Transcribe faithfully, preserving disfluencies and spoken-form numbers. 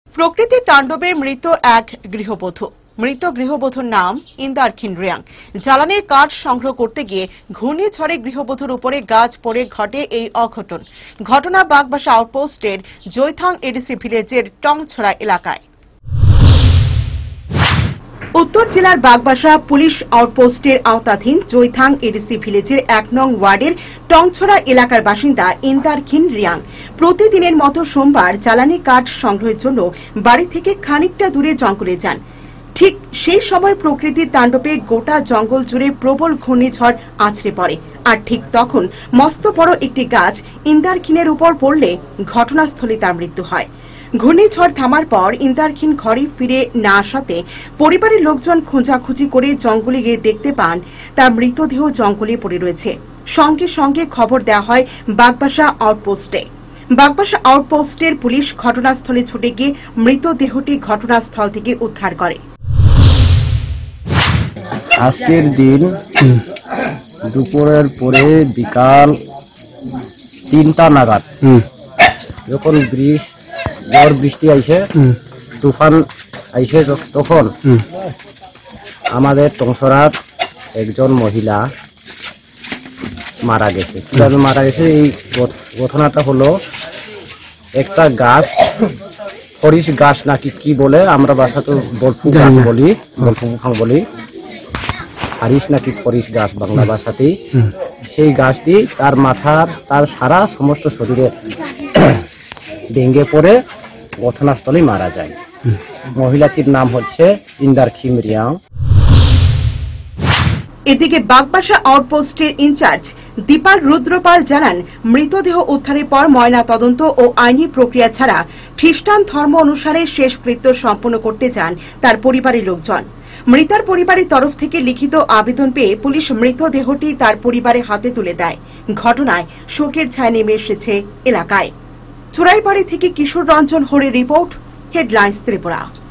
প্রকৃতি তাণ্ডবে মৃত এক গৃহবধূ। মৃত গৃহবধূর নাম ইন্দারখিন রিয়াং। জ্বালানির কাঠ সংগ্রহ করতে গিয়ে ঘূর্ণিঝড়ে গৃহবধূর উপরে গাছ পড়ে ঘটে এই অঘটন। ঘটনা বাগবাসা আউটপোস্টের জৈথাং এডিসি ভিলেজের টংছড়া এলাকায়। উত্তর জেলার বাগবাসা পুলিশ আউটপোস্টের আওতাধীন জৈথাং এডিসি ভিলেজের এক নং ওয়ার্ডের টংছড়া এলাকার বাসিন্দা ইন্দারখিন রিয়াং প্রতিদিনের মতো সোমবার জ্বালানি কাঠ সংগ্রহের জন্য বাড়ি থেকে খানিকটা দূরে জঙ্গলে যান। ঠিক সেই সময় প্রকৃতির তাণ্ডবে গোটা জঙ্গল জুড়ে প্রবল ঘূর্ণিঝড় আছড়ে পড়ে। আর ঠিক তখন মস্ত বড় একটি গাছ ইন্দারখিনের উপর পড়লে ঘটনাস্থলে তার মৃত্যু হয়। ঘূর্ণিঝড় থামার পর ইন্দারখিন ঘরে ফিরে না আসাতে পরিবারের লোকজন খোঁজাখুঁজি করে জঙ্গলে গিয়ে দেখতে পান তার মৃতদেহ জঙ্গলে পড়ে রয়েছে। সঙ্গে সঙ্গে খবর দেওয়া হয় বাগবাসা আউটপোস্টে। বাগবাসা আউটপোস্টের পুলিশ ঘটনাস্থলে ছুটে গিয়ে মৃতদেহটি ঘটনাস্থল থেকে উদ্ধার করে। আজকের দিন দুপুরের পরে বিকাল তিনটা নাগাদ যখন বৃষ্টি ঝড় বৃষ্টি আইসে তুফান আইসে তখন আমাদের টংছড়ার একজন মহিলা মারা গেছে। কিভাবে মারা গেছে এই ঘটনাটা হলো, একটা গাছ হরিশ গাছ নাকি কি বলে, আমরা বাসা তো বলফু গাছ বলি, বলফু বলি, হারিস নাকি হরিশ গাছ বাংলা ভাষাতেই। সেই গাছটি তার মাথার তার সারা সমস্ত শরীরে ভেঙে পড়ে ঘটনাস্থলে মারা যায়। মহিলাটির নাম হচ্ছে ইন্দারখিন রিয়াং। এদিকে বাগবাসা আউটপোস্টের ইনচার্জ দীপাল রুদ্রপাল জানান, মৃতদেহ উদ্ধারের পর ময়না তদন্ত ও আইনি প্রক্রিয়া ছাড়া খ্রিস্টান ধর্ম অনুসারে শেষকৃত্য সম্পন্ন করতে চান তার পরিবারের লোকজন। মৃতার পরিবারের তরফ থেকে লিখিত আবেদন পেয়ে পুলিশ মৃতদেহটি তার পরিবারের হাতে তুলে দেয়। ঘটনায় শোকের ছায়া নেমে এসেছে এলাকায়। চুরাইবাড়ি থেকে কিশোর রঞ্জন হরির রিপোর্ট, হেডলাইন্স ত্রিপুরা।